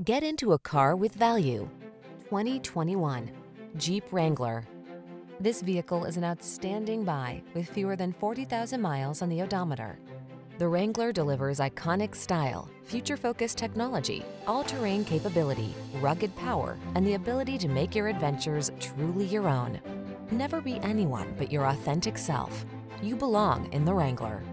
Get into a car with value. 2021 Jeep Wrangler. This vehicle is an outstanding buy with fewer than 40,000 miles on the odometer. The Wrangler delivers iconic style, future-focused technology, all-terrain capability, rugged power, and the ability to make your adventures truly your own. Never be anyone but your authentic self. You belong in the Wrangler.